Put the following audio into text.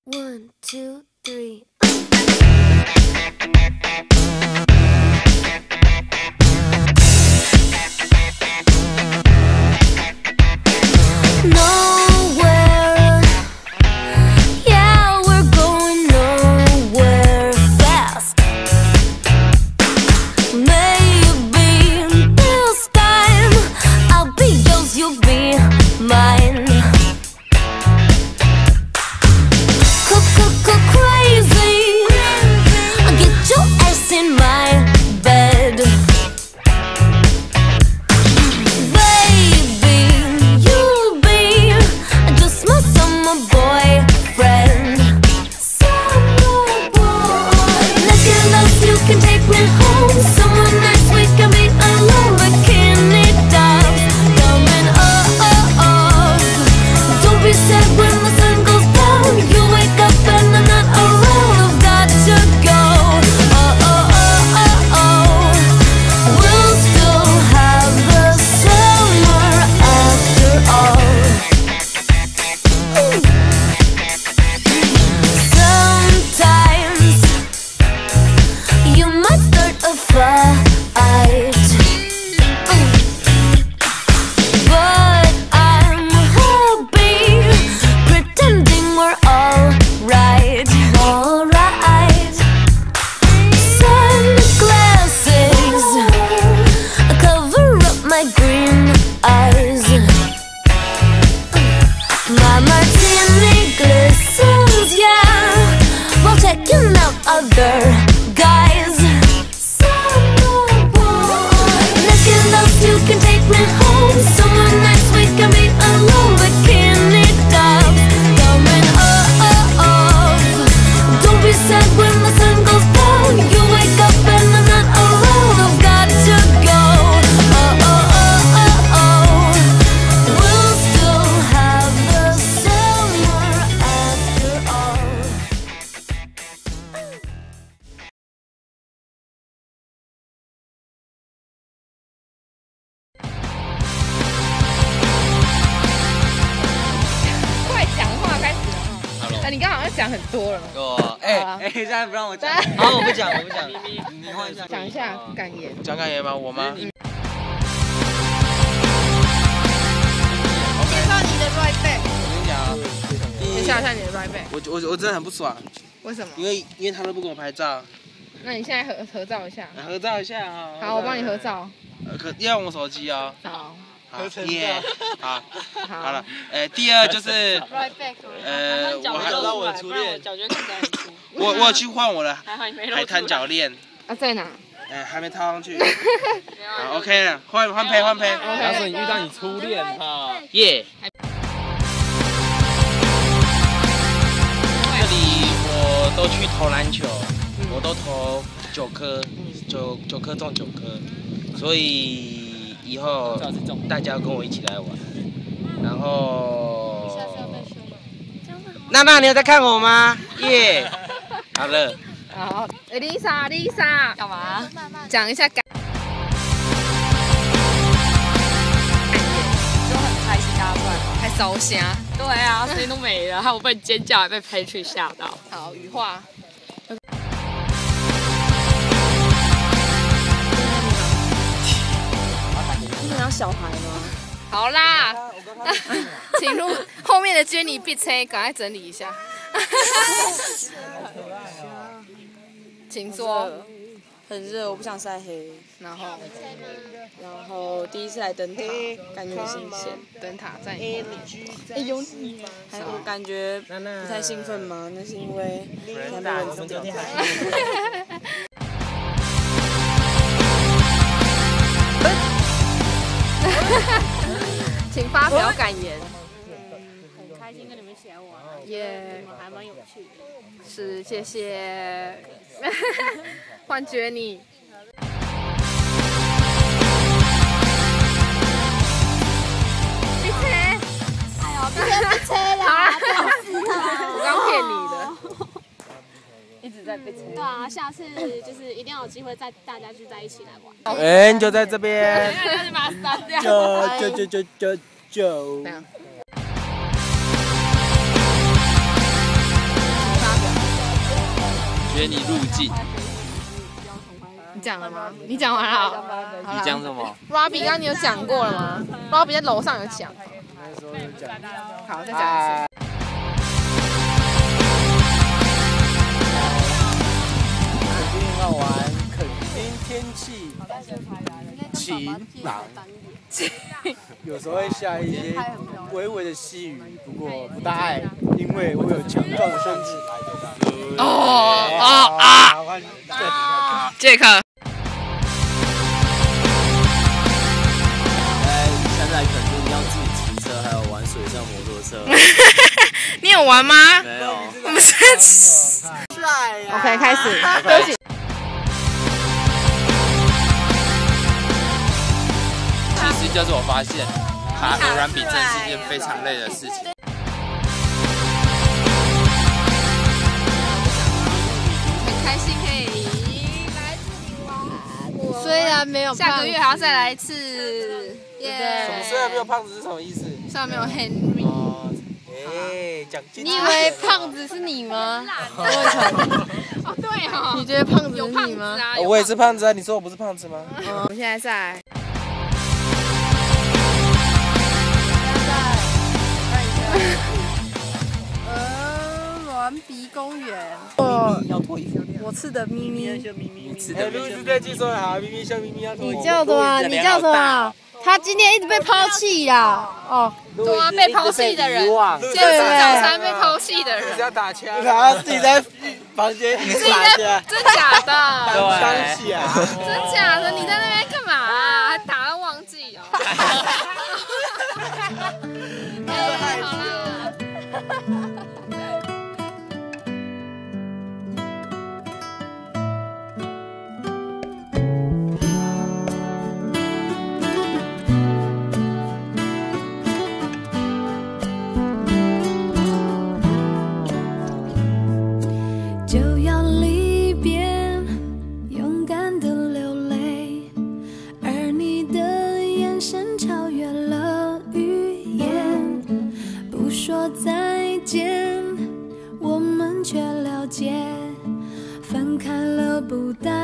One, two, three. Nowhere. Yeah, we're going nowhere fast. Maybe this time I'll be yours, you'll be mine. Crazy, get your ass in my bed, baby. You'll be just my summer boyfriend. Summer boy, look at us, you can take me home. Somewhere nice we can be alone. Bikini tops coming up. Don't be sad when the sun goes down. You wake up and I'm not around. I've got to go. We'll still have the summer after all. Sometimes you might start a fight, but I'm happy pretending we're alright. Alright. Sunglasses cover up my green eyes. My martini glistens, yeah, while checking out other guys. Summer boy, look at us, you can take me home. Somewhere nice we can be alone. Bikini tops coming up. Don't be sad when the sun goes down. You wake up and I'm not around. I've got to go. We'll still have the summer after all. 快讲话开始了。你刚好像讲很多了。 现在不让我讲。好，我不讲。你换一下。 讲一下感言。 讲感言吗？我吗？ 介绍你的 right back。 我跟你讲啊， 介绍一下你的 right back。 我真的很不爽， 为什么？ 因为他都不给我拍照。 那你现在合照一下。 合照一下哈。 好，我帮你合照。 要用我手机哦。 好。 耶，好了，第二就是， 我找到我的初恋， 我有去换我的海滩脚链。 啊，在哪？ 还没套上去。好 ，OK 了，换胚。 然后说你遇到你初恋哈。 耶。这里我都去投篮球，我都投9颗，9颗中9颗，所以。以后大家跟我一起来玩，然后娜，你有在看我吗？耶，好了。 好，Lisa，干嘛？讲一下感。 就很开心，大家出来玩，还烧虾。对啊，声音都没了，害我被尖叫，还被Patrick吓到。 好，羽化。 你要小孩吗？ 好啦，请入后面的Jenny闭车，赶快整理一下。请坐。 很热，我不想晒黑。 然后第一次来灯塔，感觉很新鲜。 灯塔在。 有你吗？我感觉不太兴奋嘛，那是因为还没蚊子掉。 请发表感言。 很开心跟你们一起来玩， 耶， 还蛮有趣的。 是，谢谢。换Jenny。闭车！ 哎呦，别车啦！ 我刚骗你的。 一直在被对啊，下次就是一定要有机会再大家聚在一起来玩。 人就在这边。 那就把它删掉。 就。 学你路径。 你讲了吗？你讲完了。 你讲什么 ？Robbie 刚刚你有讲过了吗 ？Robbie 在楼上有讲。 那时候有讲。 好，再讲一次。 垦丁很好玩，垦丁天气晴朗，有时候会下一些微微的细雨，不过不大碍，因为我有强壮的身体。 杰克。 现在肯定要自己骑车，还有玩水上摩托车。 你有玩吗？ 没有。 我们是帅呀。OK， 开始。对不起。 其实就是我发现，爬鹅銮比真的是一件非常累的事情。 很开心可以来这里玩。虽然没有，下个月还要再来一次。耶！ 虽然没有胖子是什么意思？ 虽然没有 Henry。 哎，讲清楚。 你以为胖子是你吗？ 哦，对哦。 你觉得胖子是你吗？ 我也是胖子啊，你说我不是胖子吗？ 我们现在在。 鹅銮鼻公园。我吃的咪咪。 你吃的咪咪。这句说得好，咪咪像咪咪要脱衣服。 你叫什么？你叫什么？他今天一直被抛弃呀！哦， 对啊，被抛弃的人，今天吃早餐被抛弃的人， 要打枪，然后自己在房间自己打枪， 真假的？ 枪侠， 真假的？你在那边干嘛啊？还打到忘记哦。哎，好啦。 就要离别，勇敢的流泪，而你的眼神超越了语言，不说再见，我们却了解，分开了不代